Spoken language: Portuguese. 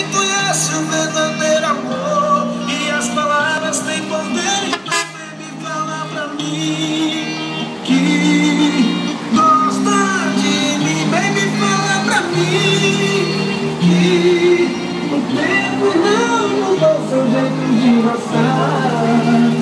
Ninguém conhece o verdadeiro amor e as palavras têm poder. Baby, fala pra mim que gosta de mim. Baby, fala pra mim que o tempo não mudou seu jeito de gostar.